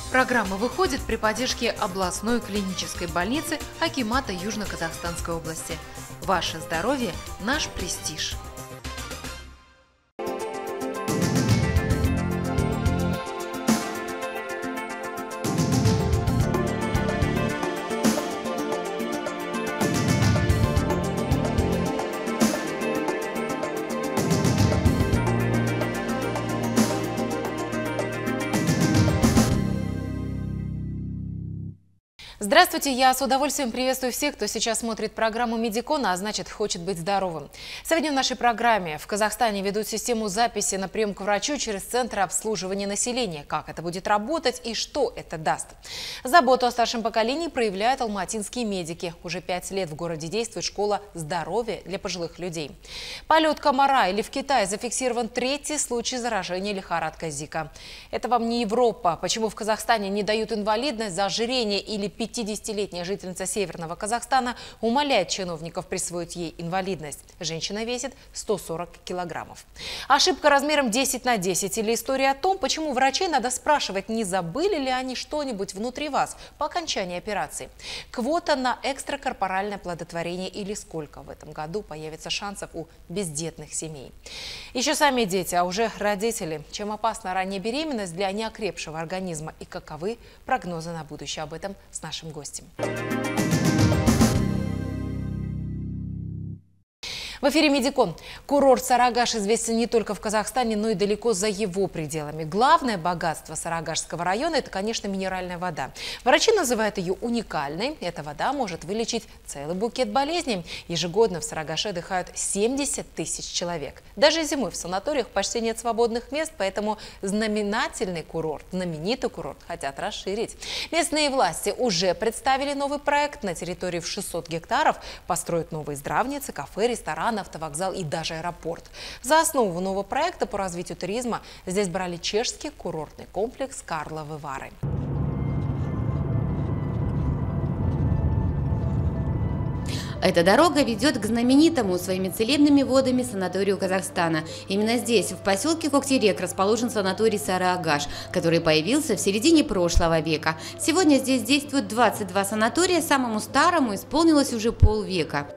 Программа выходит при поддержке областной клинической больницы Акимата Южно-Казахстанской области. Ваше здоровье – наш престиж. Здравствуйте, я с удовольствием приветствую всех, кто сейчас смотрит программу Медикона, а значит хочет быть здоровым. Сегодня в нашей программе в Казахстане ведут систему записи на прием к врачу через Центр обслуживания населения. Как это будет работать и что это даст? Заботу о старшем поколении проявляют алматинские медики. Уже 5 лет в городе действует школа здоровья для пожилых людей. Полет комара или в Китае зафиксирован 3-й случай заражения лихорадкой Зика. Это вам не Европа. Почему в Казахстане не дают инвалидность за ожирение или 50-летняя жительница Северного Казахстана умоляет чиновников присвоить ей инвалидность. Женщина весит 140 килограммов. Ошибка размером 10 на 10 или история о том, почему врачей надо спрашивать, не забыли ли они что-нибудь внутри вас по окончании операции. Квота на экстракорпоральное оплодотворение или сколько в этом году появится шансов у бездетных семей. Еще сами дети, а уже родители. Чем опасна ранняя беременность для неокрепшего организма и каковы прогнозы на будущее? Об этом с нашим гостем. В эфире Медикон. Курорт Сарыагаш известен не только в Казахстане, но и далеко за его пределами. Главное богатство Сарыагашского района – это, конечно, минеральная вода. Врачи называют ее уникальной. Эта вода может вылечить целый букет болезней. Ежегодно в Сарыагаше отдыхают 70 тысяч человек. Даже зимой в санаториях почти нет свободных мест, поэтому знаменательный курорт, знаменитый курорт хотят расширить. Местные власти уже представили новый проект. На территории в 600 гектаров построят новые здравницы, кафе, рестораны, автовокзал и даже аэропорт. За основу нового проекта по развитию туризма здесь брали чешский курортный комплекс Карловы Вары. Эта дорога ведет к знаменитому своими целебными водами санаторию Казахстана. Именно здесь, в поселке Коктерек, расположен санаторий Сарыагаш, который появился в середине прошлого века. Сегодня здесь действуют 22 санатория, самому старому исполнилось уже полвека.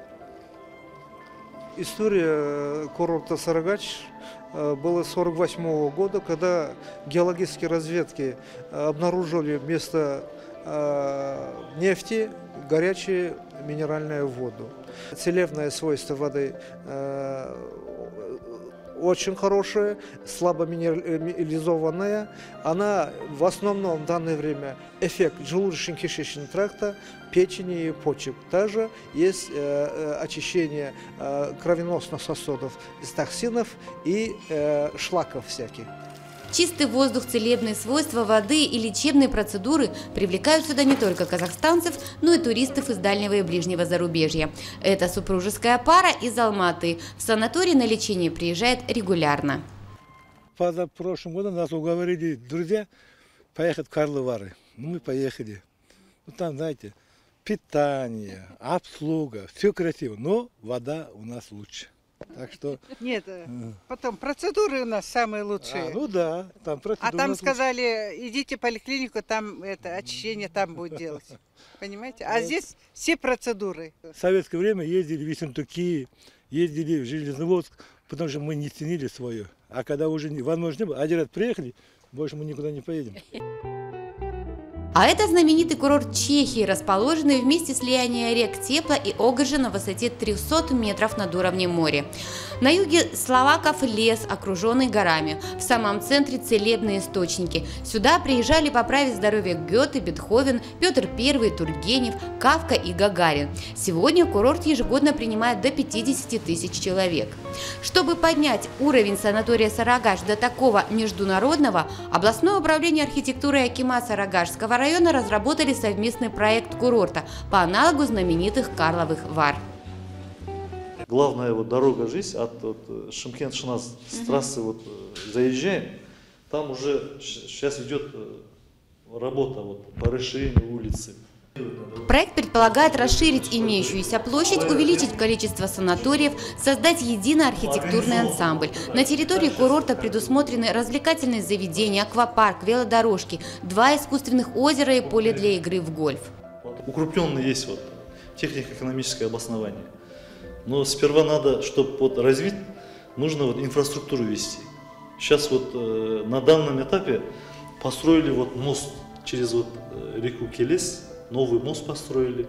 История курорта Сарыагаш была с 1948 года, когда геологические разведки обнаружили вместо нефти горячую минеральную воду. Целебное свойство воды очень хорошая, слабо минерализованная. Она в основном в данное время эффект желудочно-кишечного тракта, печени и почек. Также есть очищение кровеносных сосудов из токсинов и шлаков всяких. Чистый воздух, целебные свойства воды и лечебные процедуры привлекают сюда не только казахстанцев, но и туристов из дальнего и ближнего зарубежья. Это супружеская пара из Алматы. В санаторий на лечение приезжает регулярно. Позапрошлым годом нас уговорили друзья поехать в Карловы Вары. Мы поехали. Ну, там, знаете, питание, обслуга, все красиво, но вода у нас лучше. Так что... Нет, потом процедуры у нас самые лучшие. Ну да, там процедуры. А там сказали, идите в поликлинику, там это очищение там будет делать. Понимаете? А здесь все процедуры. В советское время ездили в Ессентуки, ездили в Железноводск, потому что мы не ценили свое. А когда уже возможно не было, один раз приехали, больше мы никуда не поедем. А это знаменитый курорт Чехии, расположенный в месте слияния рек Тепла и Огржа на высоте 300 метров над уровнем моря. На юге словаков лес, окруженный горами. В самом центре целебные источники. Сюда приезжали поправить здоровье Гёте, Бетховен, Петр I, Тургенев, Кафка и Гагарин. Сегодня курорт ежегодно принимает до 50 тысяч человек. Чтобы поднять уровень санатория Сарыагаш до такого международного, областное управление архитектуры Акимата Сарыагашского района разработали совместный проект курорта по аналогу знаменитых Карловых Вар. Главная вот дорога здесь от Шымкент-Шынас с трассы заезжаем, там уже сейчас идет работа по расширению улицы. Проект предполагает расширить имеющуюся площадь, увеличить количество санаториев, создать единый архитектурный ансамбль. На территории курорта предусмотрены развлекательные заведения, аквапарк, велодорожки, 2 искусственных озера и поле для игры в гольф. Укрупненно есть вот технико-экономическое обоснование. Но сперва надо, чтобы вот развить, нужно вот инфраструктуру вести. Сейчас вот на данном этапе построили вот мост через вот реку Келес, новый мост построили.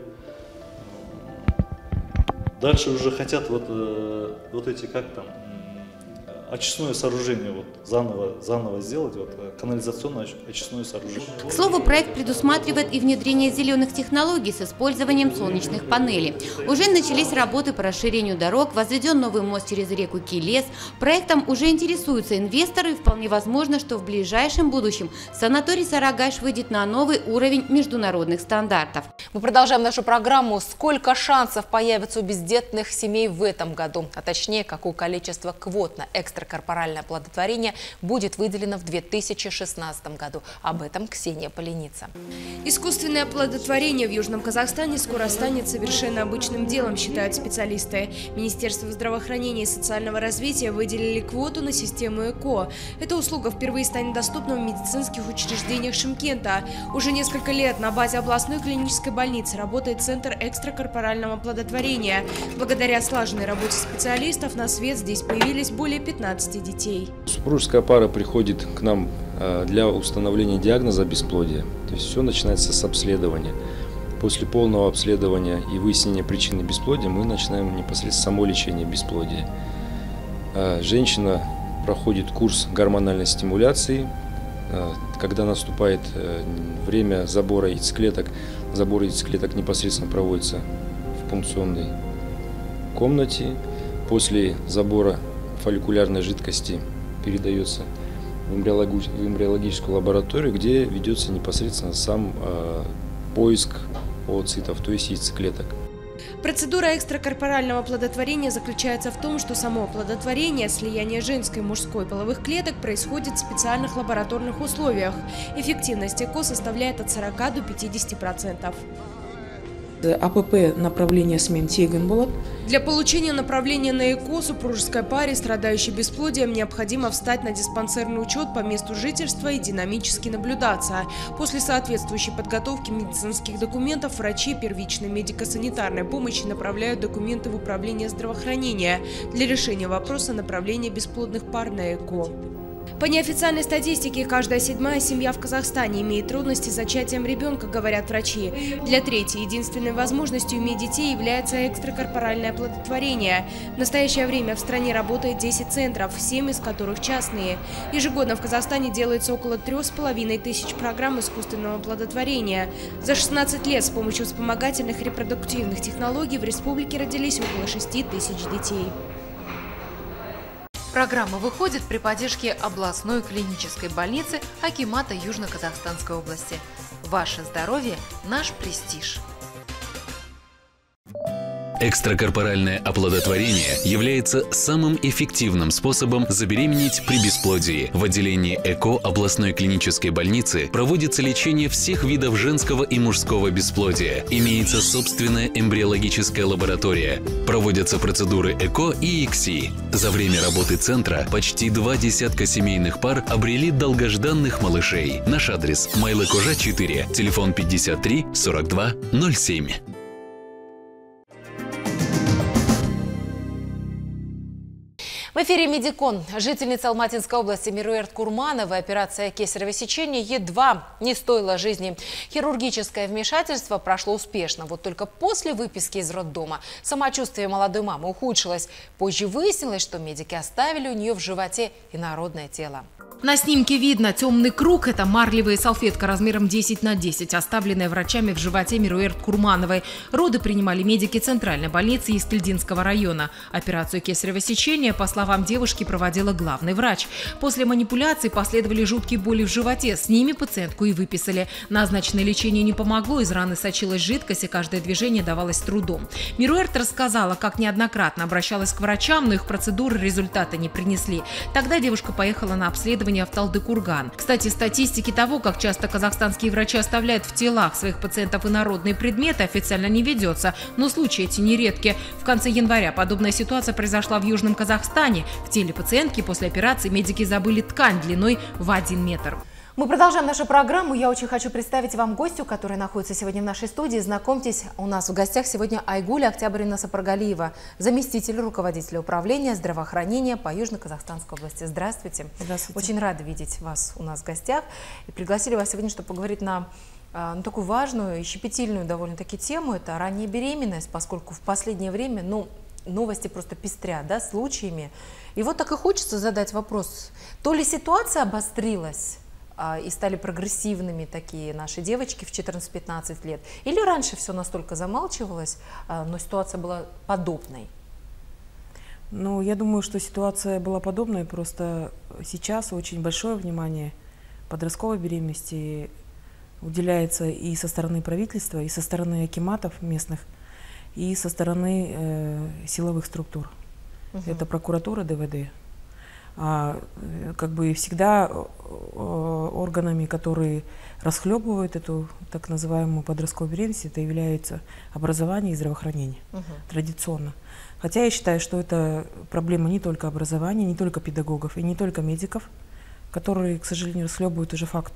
Дальше уже хотят вот эти, как там, очистное сооружение вот заново сделать, вот канализационное очистное сооружение. К слову, проект предусматривает и внедрение зеленых технологий с использованием солнечных панелей. Уже начались работы по расширению дорог, возведен новый мост через реку Келес. Проектом уже интересуются инвесторы, и вполне возможно, что в ближайшем будущем санаторий Сарыагаш выйдет на новый уровень международных стандартов. Мы продолжаем нашу программу. Сколько шансов появится у бездетных семей в этом году? А точнее, какое количество квот на экстракорпоральное оплодотворение будет выделено в 2016 году. Об этом Ксения Поленица. Искусственное оплодотворение в Южном Казахстане скоро станет совершенно обычным делом, считают специалисты. Министерство здравоохранения и социального развития выделили квоту на систему ЭКО. Эта услуга впервые станет доступна в медицинских учреждениях Шымкента. Уже несколько лет на базе областной клинической больницы работает Центр экстракорпорального оплодотворения. Благодаря слаженной работе специалистов на свет здесь появились более 15 детей. Супружеская пара приходит к нам для установления диагноза бесплодия. То есть все начинается с обследования. После полного обследования и выяснения причины бесплодия мы начинаем непосредственно само лечение бесплодия. Женщина проходит курс гормональной стимуляции. Когда наступает время забора яйцеклеток, забор яйцеклеток непосредственно проводится в пункционной комнате. После забора фолликулярной жидкости передается в эмбриологическую лабораторию, где ведется непосредственно сам поиск ooцитов, то есть яйцеклеток. Процедура экстракорпорального оплодотворения заключается в том, что само оплодотворение, слияние женской и мужской половых клеток происходит в специальных лабораторных условиях. Эффективность ЭКО составляет от 40 до 50%. АПП направление смен тегін болады. Для получения направления на ЭКО супружеской паре, страдающей бесплодием, необходимо встать на диспансерный учет по месту жительства и динамически наблюдаться. После соответствующей подготовки медицинских документов врачи первичной медико-санитарной помощи направляют документы в управление здравоохранения для решения вопроса направления бесплодных пар на ЭКО. По неофициальной статистике, каждая 7-я семья в Казахстане имеет трудности с зачатием ребенка, говорят врачи. Для третьей единственной возможностью иметь детей является экстракорпоральное оплодотворение. В настоящее время в стране работает 10 центров, 7 из которых частные. Ежегодно в Казахстане делается около 3500 программ искусственного оплодотворения. За 16 лет с помощью вспомогательных репродуктивных технологий в республике родились около 6000 детей. Программа выходит при поддержке областной клинической больницы акимата Южно-Казахстанской области. Ваше здоровье – наш престиж. Экстракорпоральное оплодотворение является самым эффективным способом забеременеть при бесплодии. В отделении ЭКО областной клинической больницы проводится лечение всех видов женского и мужского бесплодия. Имеется собственная эмбриологическая лаборатория. Проводятся процедуры ЭКО и ИКСИ. За время работы центра почти 20 семейных пар обрели долгожданных малышей. Наш адрес – Майлыкожа, 4, телефон 53 42 07. В эфире «Медикон». Жительница Алматинской области Мируэрт Курманова операция кесарево сечения едва не стоила жизни. Хирургическое вмешательство прошло успешно. Вот только после выписки из роддома самочувствие молодой мамы ухудшилось. Позже выяснилось, что медики оставили у нее в животе инородное тело. На снимке видно темный круг. Это марлевая салфетка размером 10 на 10, оставленная врачами в животе Мируэрт Курмановой. Роды принимали медики Центральной больницы Истильдинского района. Операцию кесарево сечения, по словам словам девушки, проводила главный врач. После манипуляций последовали жуткие боли в животе. С ними пациентку и выписали. Назначенное лечение не помогло, из раны сочилась жидкость, и каждое движение давалось с трудом. Мируэрт рассказала, как неоднократно обращалась к врачам, но их процедуры результата не принесли. Тогда девушка поехала на обследование в Талдыкурган. Кстати, статистики того, как часто казахстанские врачи оставляют в телах своих пациентов инородные предметы, официально не ведется, но случаи эти нередки. В конце января подобная ситуация произошла в Южном Казахстане. В теле пациентки после операции медики забыли ткань длиной в 1 метр. Мы продолжаем нашу программу. Я очень хочу представить вам гостю, которая находится сегодня в нашей студии. Знакомьтесь, у нас в гостях сегодня Айгуль Октябрьевна Сапаргалиева, заместитель руководителя управления здравоохранения по Южно-Казахстанской области. Здравствуйте. Здравствуйте. Очень рада видеть вас у нас в гостях. И пригласили вас сегодня, чтобы поговорить на такую важную и щепетильную довольно-таки тему. Это ранняя беременность, поскольку в последнее время, новости просто пестрят, да, случаями. И вот так и хочется задать вопрос, то ли ситуация обострилась, и стали прогрессивными такие наши девочки в 14-15 лет, или раньше все настолько замалчивалось, но ситуация была подобной? Ну, я думаю, что ситуация была подобной, просто сейчас очень большое внимание подростковой беременности уделяется и со стороны правительства, и со стороны акиматов местных, и со стороны силовых структур. Это прокуратура, ДВД. Как бы всегда органами, которые расхлебывают эту так называемую подростковую беременность, это является образование и здравоохранение традиционно. Хотя я считаю, что это проблема не только образования, не только педагогов и не только медиков, которые, к сожалению, расхлебывают уже факт,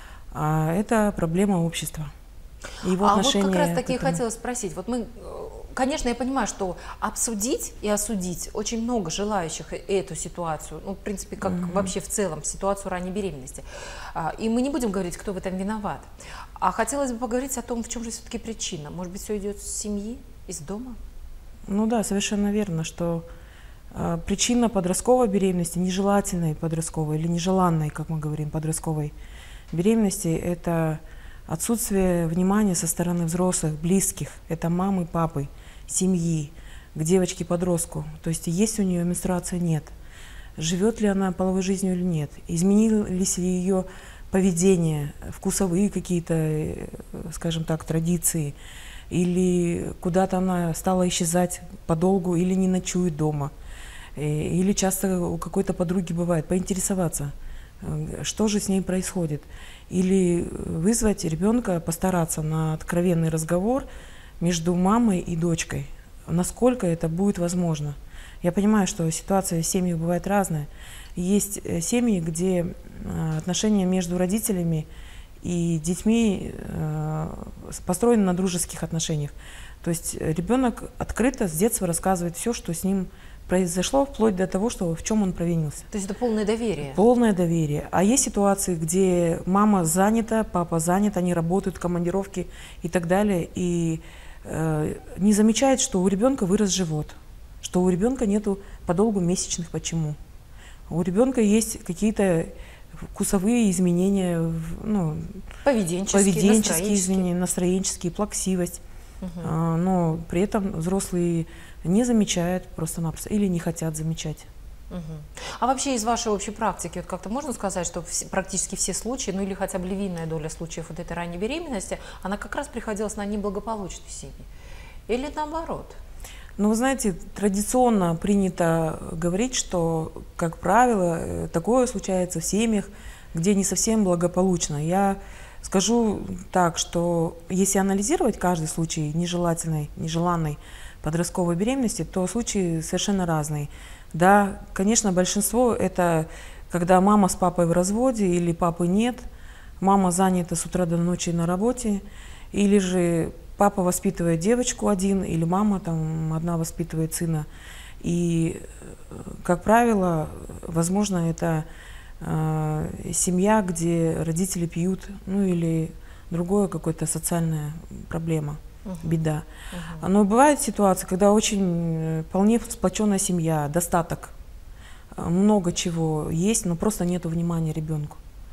а это проблема общества. И его отношение вот как раз таки этому... хотела спросить. Вот мы, конечно, я понимаю, что обсудить и осудить очень много желающих эту ситуацию, в принципе, как вообще в целом ситуацию ранней беременности. И мы не будем говорить, кто в этом виноват. А хотелось бы поговорить о том, в чем же все-таки причина. Может быть, все идет с семьи, из дома? Ну да, совершенно верно, что причина подростковой беременности, нежелательной подростковой или нежеланной, как мы говорим, подростковой беременности, это отсутствие внимания со стороны взрослых, близких, это мамы, папы, семьи, к девочке-подростку. То есть есть у нее менструация, нет. Живет ли она половой жизнью или нет. Изменились ли ее поведение, вкусовые какие-то, скажем так, традиции. Или куда-то она стала исчезать подолгу, или не ночует дома. Или часто у какой-то подруги бывает. Поинтересоваться, что же с ней происходит. Или вызвать ребенка, постараться на откровенный разговор между мамой и дочкой, насколько это будет возможно. Я понимаю, что ситуация в семьях бывает разная. Есть семьи, где отношения между родителями и детьми построены на дружеских отношениях. То есть ребенок открыто с детства рассказывает все, что с ним произошло, вплоть до того, что в чем он провинился. То есть это полное доверие? Полное доверие. А есть ситуации, где мама занята, папа занят, они работают, командировки и так далее, и не замечает, что у ребенка вырос живот, что у ребенка нету подолгу месячных. Почему? У ребенка есть какие-то вкусовые изменения, поведенческие изменения, настроенческие, плаксивость. Но при этом взрослые не замечают просто-напросто или не хотят замечать. А вообще из вашей общей практики, как-то можно сказать, что практически все случаи, или хотя бы львиная доля случаев вот этой ранней беременности, она как раз приходилась на неблагополучной семье? Или наоборот? Ну, вы знаете, традиционно принято говорить, что, как правило, такое случается в семьях, где не совсем благополучно. Я скажу так, что если анализировать каждый случай нежеланной подростковой беременности, то случаи совершенно разные. Да, конечно, большинство это когда мама с папой в разводе или папы нет, мама занята с утра до ночи на работе, или же папа воспитывает девочку один, или мама там одна воспитывает сына. И, как правило, возможно, это семья, где родители пьют, или другое какое-то социальная проблема, беда. Но бывают ситуации, когда очень вполне сплоченная семья, достаток, много чего есть, но просто нет внимания ребенку.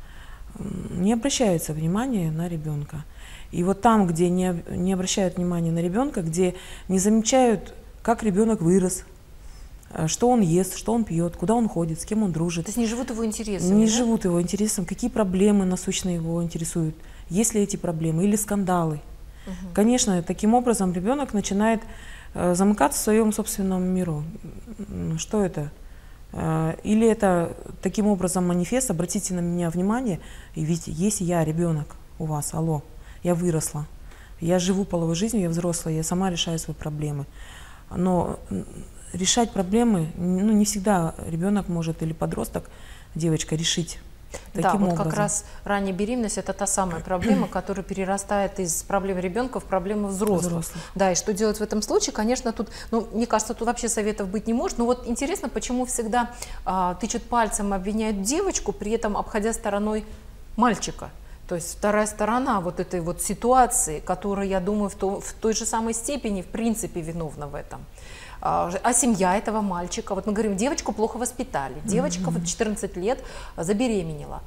Не обращается внимания на ребенка. И вот там, где не обращают внимания на ребенка, где не замечают, как ребенок вырос, что он ест, что он пьет, куда он ходит, с кем он дружит. То есть не живут его интересами? Не да? живут его интересом, какие проблемы насущно его интересуют, есть ли эти проблемы или скандалы. Конечно, таким образом ребенок начинает замыкаться в своем собственном миру. Что это? Или это таким образом манифест, обратите на меня внимание, и ведь есть я, ребенок у вас, алло, я выросла, я живу половой жизнью, я взрослая, я сама решаю свои проблемы. Но решать проблемы, ну, не всегда ребенок может или подросток, девочка, решить. Да, вот образом. как раз ранняя беременность – это та самая проблема, которая перерастает из проблем ребенка в проблемы взрослых. Да, и что делать в этом случае, конечно, тут, ну, мне кажется, тут вообще советов быть не может. Но вот интересно, почему всегда тычут пальцем, обвиняют девочку, при этом обходя стороной мальчика. То есть вторая сторона вот этой вот ситуации, которая, я думаю, в той же самой степени, в принципе, виновна в этом. А семья этого мальчика, вот мы говорим, девочку плохо воспитали, девочка в 14 лет забеременела.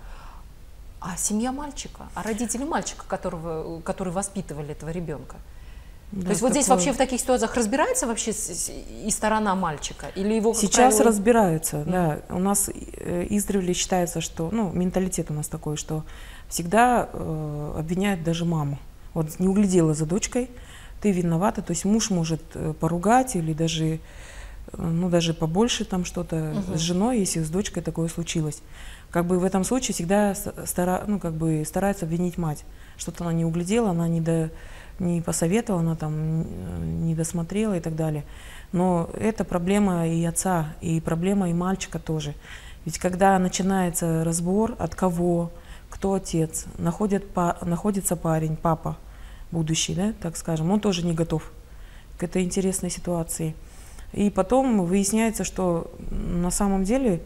А семья мальчика, а родители мальчика, которые воспитывали этого ребенка. Да, то есть вот здесь вообще в таких ситуациях разбирается вообще и сторона мальчика? Или его, сейчас правило... разбираются, да. У нас издревле считается, что, ну, менталитет у нас такой, что всегда обвиняют даже маму. Вот не углядела за дочкой, ты виновата, то есть муж может поругать или даже, ну, даже побольше там что-то с женой, если с дочкой такое случилось. Как бы в этом случае всегда стараются обвинить мать. Что-то она не углядела, она не посоветовала, она там не досмотрела и так далее. Но это проблема и отца, и проблема и мальчика тоже. Ведь когда начинается разбор, от кого, кто отец, находится парень, папа, будущий, да, так скажем, он тоже не готов к этой интересной ситуации. И потом выясняется, что на самом деле,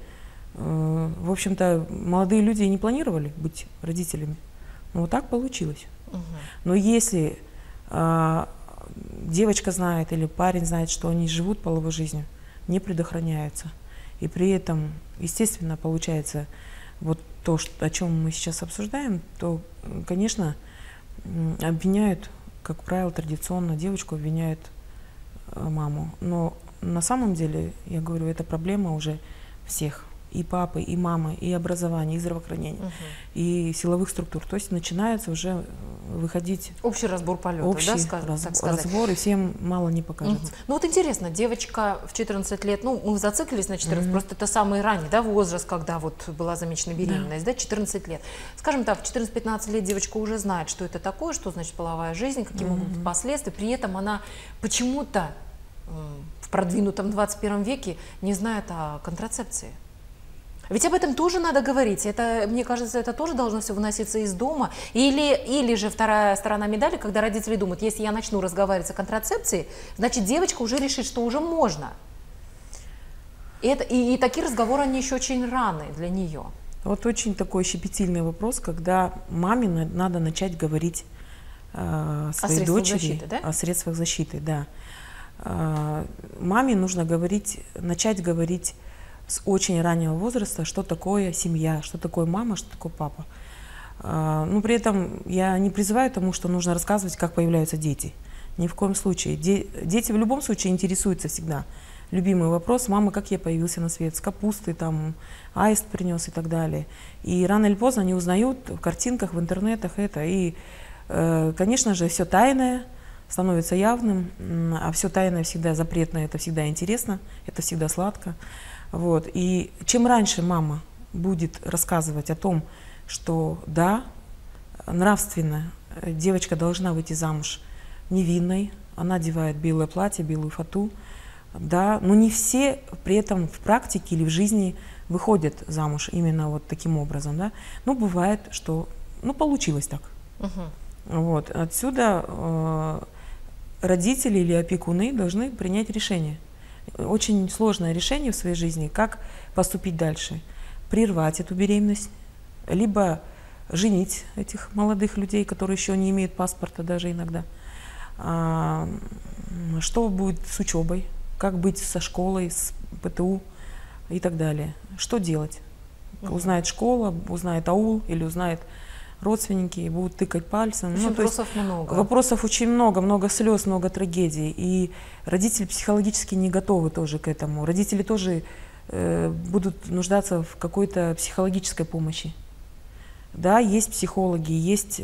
в общем-то, молодые люди и не планировали быть родителями. Но вот так получилось. Но если девочка знает или парень знает, что они живут половой жизнью, не предохраняются, и при этом, естественно, получается вот то, о чем мы сейчас обсуждаем, то, конечно, обвиняют, как правило, традиционно девочку обвиняют маму. Но на самом деле, я говорю, это проблема уже всех. И папы, и мамы, и образования, и здравоохранения, и силовых структур. То есть начинается уже выходить... Общий разбор полета, да, разбор, и всем мало не покажется. Ну вот интересно, девочка в 14 лет, ну мы зациклились на 14, просто это самый ранний, да, возраст, когда вот была замечена беременность, да, 14 лет. Скажем так, в 14-15 лет девочка уже знает, что это такое, что значит половая жизнь, какие могут быть последствия, при этом она почему-то в продвинутом 21 веке не знает о контрацепции. Ведь об этом тоже надо говорить. Это, мне кажется, это тоже должно все выноситься из дома. Или же вторая сторона медали, когда родители думают, если я начну разговаривать о контрацепции, значит, девочка уже решит, что уже можно. И такие разговоры, они еще очень раны для нее. Вот очень такой щепетильный вопрос, когда маме надо начать говорить своей дочери защиты, да? О средствах защиты. Да. Маме нужно начать говорить с очень раннего возраста, что такое семья, что такое мама, что такое папа. Но при этом я не призываю к тому, что нужно рассказывать, как появляются дети. Ни в коем случае. Дети в любом случае интересуются всегда. Любимый вопрос: мама, как я появился на свет? С капустой, там, аист принес и так далее. И рано или поздно они узнают в картинках, в интернетах это. И, конечно же, все тайное становится явным, а все тайное всегда запретное, это всегда интересно, это всегда сладко. Вот. И чем раньше мама будет рассказывать о том, что да, нравственно девочка должна выйти замуж невинной, она одевает белое платье, белую фату, да, но не все при этом в практике или в жизни выходят замуж именно вот таким образом, да. Ну, бывает, что, ну, получилось так. Вот. Отсюда родители или опекуны должны принять решение. Очень сложное решение в своей жизни, как поступить дальше. Прервать эту беременность, либо женить этих молодых людей, которые еще не имеют паспорта даже иногда. Что будет с учебой, как быть со школой, с ПТУ и так далее. Что делать? Узнает школа, узнает аул или узнает родственники будут тыкать пальцем. Ну, вопросов много. Вопросов очень много, много слез, много трагедий. И родители психологически не готовы тоже к этому. Родители тоже будут нуждаться в какой-то психологической помощи. Да, есть психологи, есть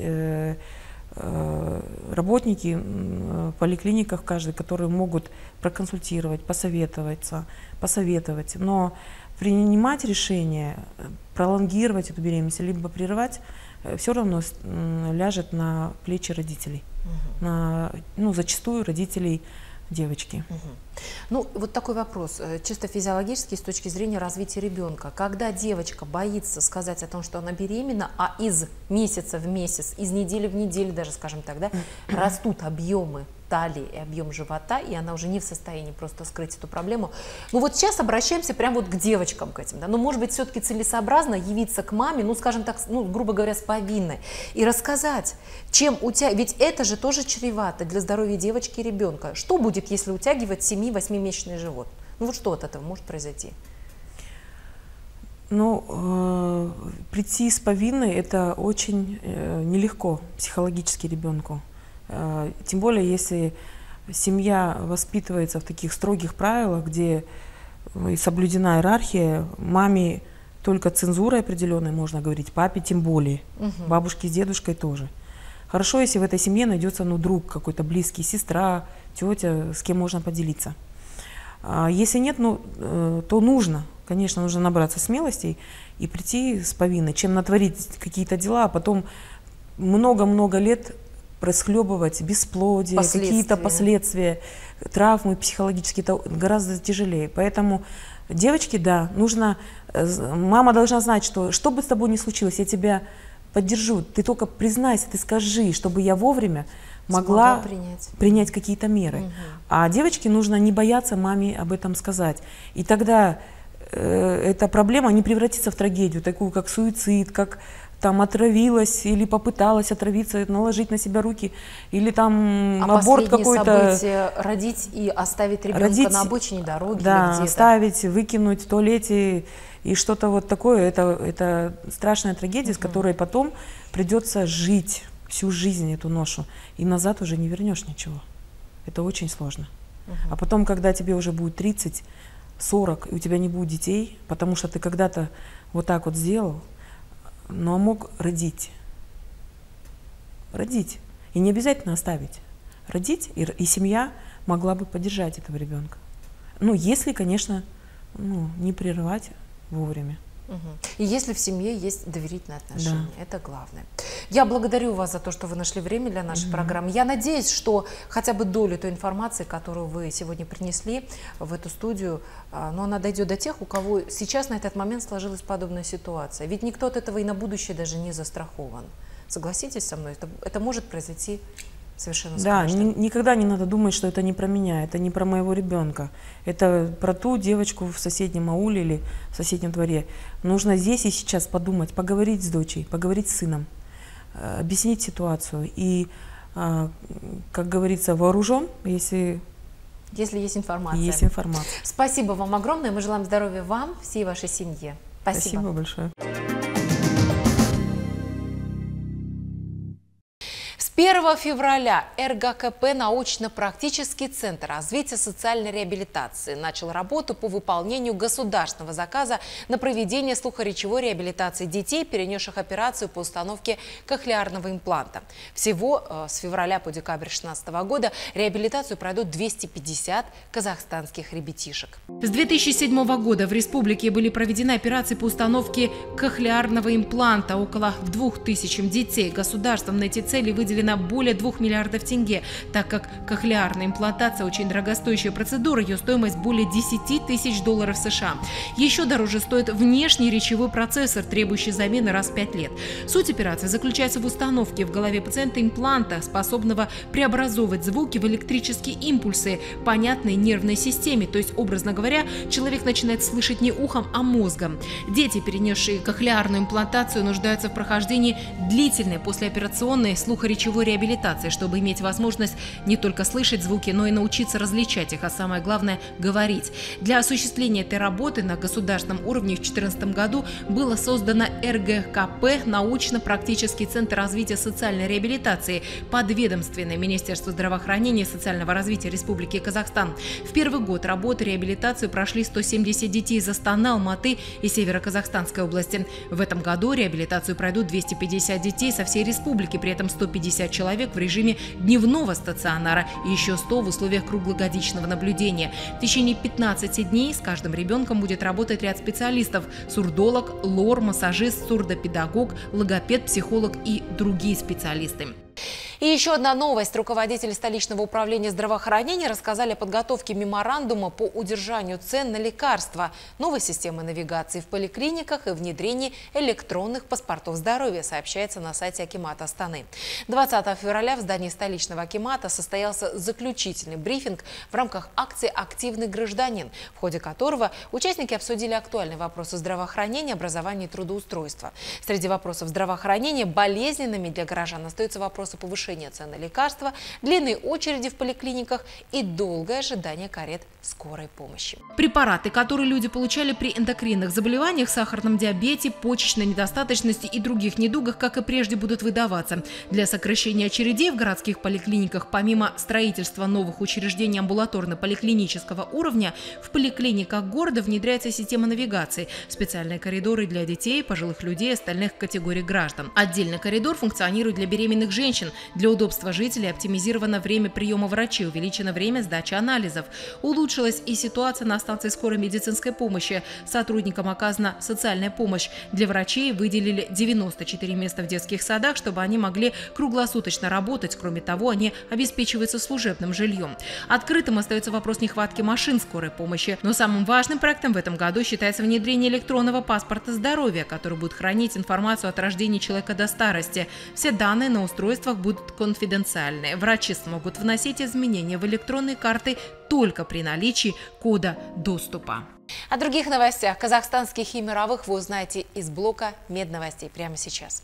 работники в поликлиниках каждый, которые могут проконсультировать, посоветовать. Но принимать решение, пролонгировать эту беременность, либо прерывать, все равно ляжет на плечи родителей. Зачастую родителей девочки. Ну, вот такой вопрос, чисто физиологический, с точки зрения развития ребенка. Когда девочка боится сказать о том, что она беременна, а из месяца в месяц, из недели в неделю даже, скажем так, да, растут объемы талии и объем живота, и она уже не в состоянии просто скрыть эту проблему. Ну вот сейчас обращаемся прямо вот к девочкам, к этим, да, но может быть все-таки целесообразно явиться к маме, ну скажем так, ну грубо говоря, с повинной, и рассказать, чем ведь это же тоже чревато для здоровья девочки и ребенка. Что будет, если утягивать 7-8-месячный живот? Ну вот что от этого может произойти? Ну, прийти с повинной — это очень нелегко психологически ребенку. Тем более, если семья воспитывается в таких строгих правилах, где соблюдена иерархия, маме только цензурой определенной можно говорить, папе тем более, бабушке с дедушкой тоже. Хорошо, если в этой семье найдется друг какой-то близкий, сестра, тетя, с кем можно поделиться. Если нет, то нужно, конечно, нужно набраться смелости и прийти с повинной, чем натворить какие-то дела, а потом много-много лет расхлебывать бесплодие, какие-то последствия, травмы психологические, это гораздо тяжелее. Поэтому девочке, да, мама должна знать, что бы с тобой ни случилось, я тебя поддержу, ты только признайся, ты скажи, чтобы я вовремя могла принять какие-то меры. А девочке нужно не бояться маме об этом сказать. И тогда эта проблема не превратится в трагедию, такую как суицид, как там отравилась или попыталась отравиться, наложить на себя руки, или там аборт какой-то. Событие, родить и оставить ребенка на обочине дороги, да, или оставить, выкинуть в туалете и что-то вот такое. Это страшная трагедия, с которой потом придется жить всю жизнь, эту ношу, и назад уже не вернешь ничего. Это очень сложно. А потом, когда тебе уже будет 30, 40, и у тебя не будет детей, потому что ты когда-то вот так вот сделал, но мог родить. И не обязательно оставить. Родить, и семья могла бы поддержать этого ребенка. Ну, если, конечно, не прерывать вовремя. И если в семье есть доверительные отношения, это главное. Я благодарю вас за то, что вы нашли время для нашей программы. Я надеюсь, что хотя бы долю той информации, которую вы сегодня принесли в эту студию, но она дойдет до тех, у кого сейчас на этот момент сложилась подобная ситуация. Ведь никто от этого и на будущее даже не застрахован. Согласитесь со мной, это может произойти совершенно с каждым. Да, никогда не надо думать, что это не про меня, это не про моего ребенка. Это про ту девочку в соседнем ауле или в соседнем дворе. Нужно здесь и сейчас подумать, поговорить с дочей, поговорить с сыном, объяснить ситуацию. И, как говорится, вооружен, если есть информация. Есть информация. Спасибо вам огромное. Мы желаем здоровья вам, всей вашей семье. Спасибо большое. С 1 февраля РГКП «Научно-практический центр развития социальной реабилитации» начал работу по выполнению государственного заказа на проведение слухоречевой реабилитации детей, перенесших операцию по установке кохлеарного импланта. Всего с февраля по декабрь 2016 года реабилитацию пройдут 250 казахстанских ребятишек. С 2007 года в республике были проведены операции по установке кохлеарного импланта. Около 2000 детей. Государством на эти цели выделено более 2 миллиардов тенге, так как кохлеарная имплантация очень дорогостоящая процедура, ее стоимость более 10 тысяч долларов США. Еще дороже стоит внешний речевой процессор, требующий замены раз в 5 лет. Суть операции заключается в установке в голове пациента импланта, способного преобразовывать звуки в электрические импульсы, понятные нервной системе, то есть, образно говоря, человек начинает слышать не ухом, а мозгом. Дети, перенесшие кохлеарную имплантацию, нуждаются в прохождении длительной послеоперационной слухоречевой его реабилитации, чтобы иметь возможность не только слышать звуки, но и научиться различать их, а самое главное – говорить. Для осуществления этой работы на государственном уровне в 2014 году было создано РГКП – научно-практический центр развития социальной реабилитации, подведомственное Министерству здравоохранения и социального развития Республики Казахстан. В первый год работы реабилитацию прошли 170 детей из Астаны, Алматы и Северо-Казахстанской области. В этом году реабилитацию пройдут 250 детей со всей республики, при этом 150 человек в режиме дневного стационара и еще 100 в условиях круглогодичного наблюдения. В течение 15 дней с каждым ребенком будет работать ряд специалистов – сурдолог, лор, массажист, сурдопедагог, логопед, психолог и другие специалисты. И еще одна новость. Руководители столичного управления здравоохранения рассказали о подготовке меморандума по удержанию цен на лекарства, новой системы навигации в поликлиниках и внедрении электронных паспортов здоровья, сообщается на сайте Акимата Астаны. 20 февраля в здании столичного Акимата состоялся заключительный брифинг в рамках акции «Активный гражданин», в ходе которого участники обсудили актуальные вопросы здравоохранения, образования и трудоустройства. Среди вопросов здравоохранения болезненными для горожан остаются вопросы повышения цен на лекарства, длинные очереди в поликлиниках и долгое ожидание карет скорой помощи. Препараты, которые люди получали при эндокринных заболеваниях, сахарном диабете, почечной недостаточности и других недугах, как и прежде, будут выдаваться. Для сокращения очередей в городских поликлиниках, помимо строительства новых учреждений амбулаторно-поликлинического уровня, в поликлиниках города внедряется система навигации, специальные коридоры для детей, пожилых людей и остальных категорий граждан. Отдельный коридор функционирует для беременных женщин. Для удобства жителей оптимизировано время приема врачей, увеличено время сдачи анализов. Улучшилась и ситуация на станции скорой медицинской помощи. Сотрудникам оказана социальная помощь. Для врачей выделили 94 места в детских садах, чтобы они могли круглосуточно работать. Кроме того, они обеспечиваются служебным жильем. Открытым остается вопрос нехватки машин скорой помощи. Но самым важным проектом в этом году считается внедрение электронного паспорта здоровья, который будет хранить информацию от рождения человека до старости. Все данные на устройствах будут конфиденциальные. Врачи смогут вносить изменения в электронные карты только при наличии кода доступа. О других новостях казахстанских и мировых вы узнаете из блока «Медновостей» прямо сейчас.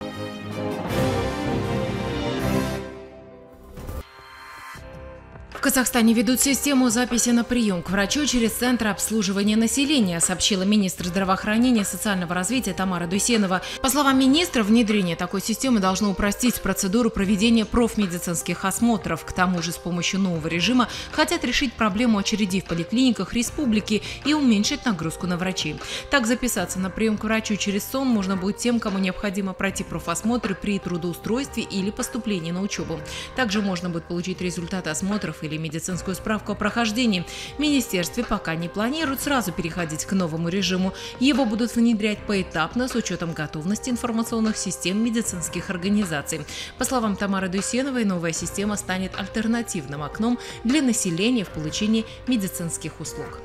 В Казахстане ведут систему записи на прием к врачу через Центр обслуживания населения, сообщила министр здравоохранения и социального развития Тамара Дусенова. По словам министра, внедрение такой системы должно упростить процедуру проведения профмедицинских осмотров. К тому же с помощью нового режима хотят решить проблему очередей в поликлиниках республики и уменьшить нагрузку на врачей. Так, записаться на прием к врачу через сон можно будет тем, кому необходимо пройти профосмотры при трудоустройстве или поступлении на учебу. Также можно будет получить результаты осмотров или медицинскую справку о прохождении. В министерстве пока не планируют сразу переходить к новому режиму. Его будут внедрять поэтапно с учетом готовности информационных систем медицинских организаций. По словам Тамары Дусеновой, новая система станет альтернативным окном для населения в получении медицинских услуг.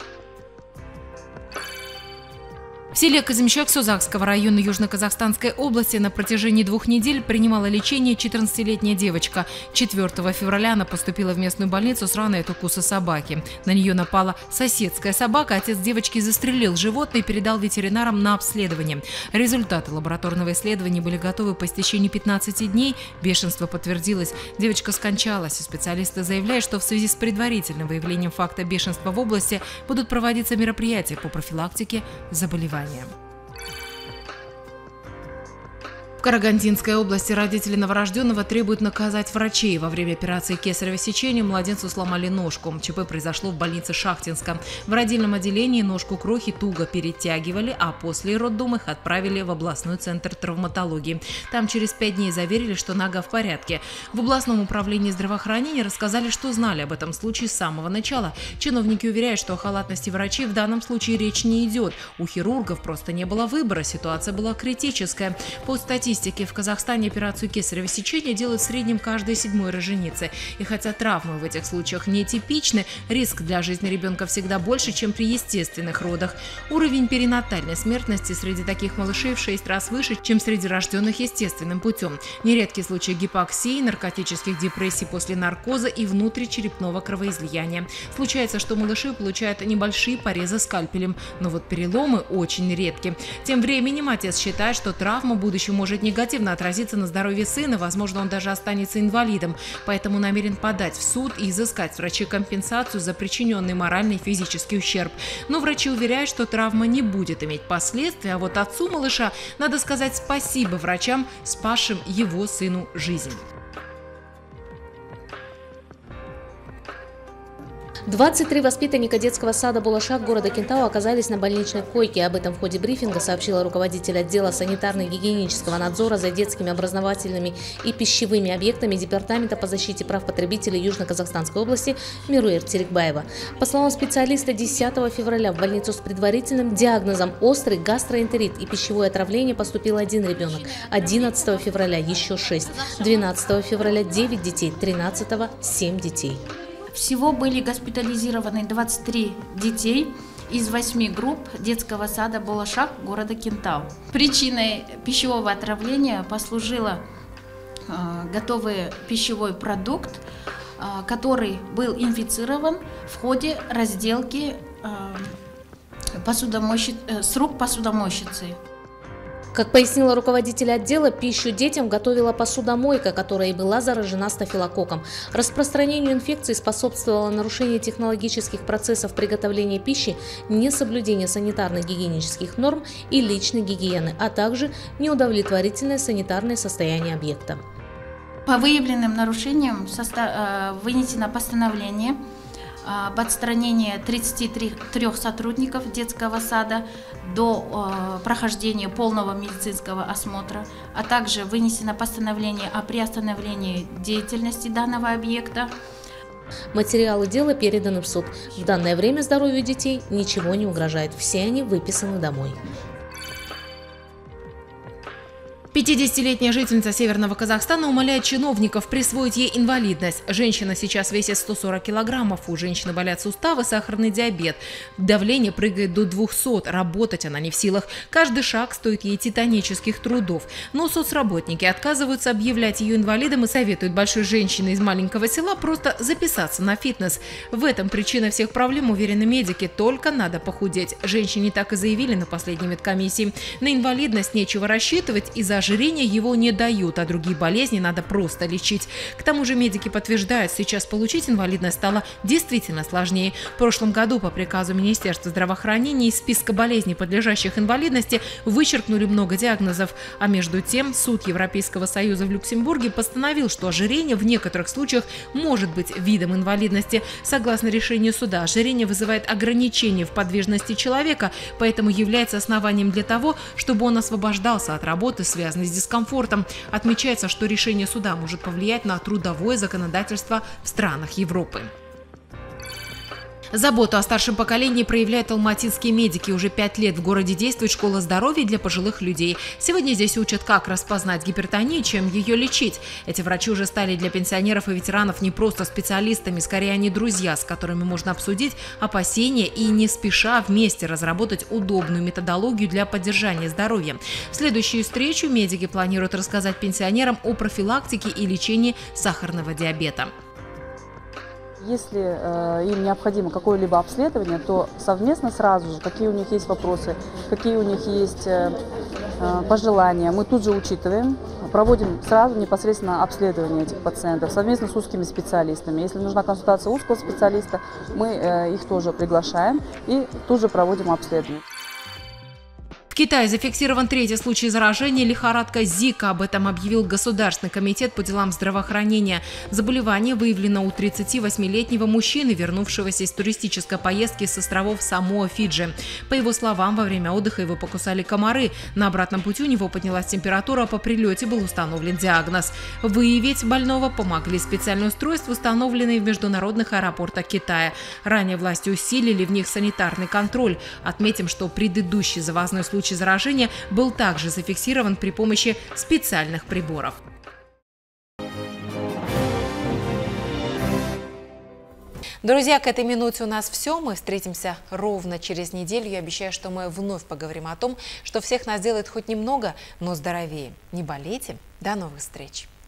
В селе Казимчак Сузакского района Южно-Казахстанской области на протяжении 2 недель принимала лечение 14-летняя девочка. 4 февраля она поступила в местную больницу с раной от укуса собаки. На нее напала соседская собака. Отец девочки застрелил животное и передал ветеринарам на обследование. Результаты лабораторного исследования были готовы по истечении 15 дней. Бешенство подтвердилось. Девочка скончалась. И специалисты заявляют, что в связи с предварительным выявлением факта бешенства в области будут проводиться мероприятия по профилактике заболеваний. В Карагандинской области родители новорожденного требуют наказать врачей. Во время операции кесарево сечения младенцу сломали ножку. ЧП произошло в больнице Шахтинска. В родильном отделении ножку крохи туго перетягивали, а после роддома их отправили в областной центр травматологии. Там через 5 дней заверили, что нога в порядке. В областном управлении здравоохранения рассказали, что знали об этом случае с самого начала. Чиновники уверяют, что о халатности врачей в данном случае речь не идет. У хирургов просто не было выбора, ситуация была критическая. По статистике в Казахстане операцию кесарево сечения делают в среднем каждая 7-я роженица. И хотя травмы в этих случаях не типичны, риск для жизни ребенка всегда больше, чем при естественных родах. Уровень перинатальной смертности среди таких малышей в 6 раз выше, чем среди рожденных естественным путем. Нередки случаи гипоксии, наркотических депрессий после наркоза и внутричерепного кровоизлияния. Случается, что малыши получают небольшие порезы скальпелем, но вот переломы очень редки. Тем временем отец считает, что травма будущего может может негативно отразиться на здоровье сына, возможно, он даже останется инвалидом, поэтому намерен подать в суд и изыскать с врачей компенсацию за причиненный моральный и физический ущерб. Но врачи уверяют, что травма не будет иметь последствий, а вот отцу малыша надо сказать спасибо врачам, спасшим его сыну жизнь. 23 воспитанника детского сада «Булашак» города Кентау оказались на больничной койке. Об этом в ходе брифинга сообщила руководитель отдела санитарно-гигиенического надзора за детскими образовательными и пищевыми объектами Департамента по защите прав потребителей Южно-Казахстанской области Мируэр Терекбаева. По словам специалиста, 10 февраля в больницу с предварительным диагнозом острый гастроэнтерит и пищевое отравление поступил 1 ребенок, 11 февраля еще 6, 12 февраля 9 детей, 13 – 7 детей. Всего были госпитализированы 23 детей из 8 групп детского сада «Булашак» города Кентау. Причиной пищевого отравления послужила готовый пищевой продукт, который был инфицирован в ходе разделки с рук посудомойщицы. Как пояснила руководитель отдела, пищу детям готовила посудомойка, которая и была заражена стафилококком. Распространению инфекции способствовало нарушение технологических процессов приготовления пищи, несоблюдение санитарно-гигиенических норм и личной гигиены, а также неудовлетворительное санитарное состояние объекта. По выявленным нарушениям вынесено постановление об отстранении 33 сотрудников детского сада до прохождения полного медицинского осмотра, а также вынесено постановление о приостановлении деятельности данного объекта. Материалы дела переданы в суд. В данное время здоровью детей ничего не угрожает. Все они выписаны домой. 50-летняя жительница Северного Казахстана умоляет чиновников присвоить ей инвалидность. Женщина сейчас весит 140 килограммов, у женщины болят суставы, сахарный диабет. Давление прыгает до 200, работать она не в силах. Каждый шаг стоит ей титанических трудов. Но соцработники отказываются объявлять ее инвалидом и советуют большой женщине из маленького села просто записаться на фитнес. В этом причина всех проблем, уверены медики, только надо похудеть. Женщине так и заявили на последней медкомиссии. На инвалидность нечего рассчитывать, из-за ожирения его не дают, а другие болезни надо просто лечить. К тому же медики подтверждают, сейчас получить инвалидность стало действительно сложнее. В прошлом году по приказу Министерства здравоохранения из списка болезней, подлежащих инвалидности, вычеркнули много диагнозов. А между тем суд Европейского Союза в Люксембурге постановил, что ожирение в некоторых случаях может быть видом инвалидности. Согласно решению суда, ожирение вызывает ограничение в подвижности человека, поэтому является основанием для того, чтобы он освобождался от работы, связанной с дискомфортом. Отмечается, что решение суда может повлиять на трудовое законодательство в странах Европы. Заботу о старшем поколении проявляют алматинские медики. Уже 5 лет в городе действует школа здоровья для пожилых людей. Сегодня здесь учат, как распознать гипертонию, чем ее лечить. Эти врачи уже стали для пенсионеров и ветеранов не просто специалистами, скорее они друзья, с которыми можно обсудить опасения и не спеша вместе разработать удобную методологию для поддержания здоровья. В следующую встречу медики планируют рассказать пенсионерам о профилактике и лечении сахарного диабета. Если им необходимо какое-либо обследование, то совместно сразу же, какие у них есть вопросы, какие у них есть пожелания, мы тут же учитываем, проводим сразу непосредственно обследование этих пациентов совместно с узкими специалистами. Если нужна консультация узкого специалиста, мы их тоже приглашаем и тут же проводим обследование. В Китае зафиксирован 3-й случай заражения лихорадка Зика. Об этом объявил Государственный комитет по делам здравоохранения. Заболевание выявлено у 38-летнего мужчины, вернувшегося из туристической поездки с островов Самоа-Фиджи. По его словам, во время отдыха его покусали комары. На обратном пути у него поднялась температура, а по прилете был установлен диагноз. Выявить больного помогли специальные устройства, установленные в международных аэропортах Китая. Ранее власти усилили в них санитарный контроль. Отметим, что предыдущий завозной случай заражения был также зафиксирован при помощи специальных приборов. Друзья, к этой минуте у нас все. Мы встретимся ровно через неделю. Я обещаю, что мы вновь поговорим о том, что всех нас делает хоть немного, но здоровее. Не болейте. До новых встреч.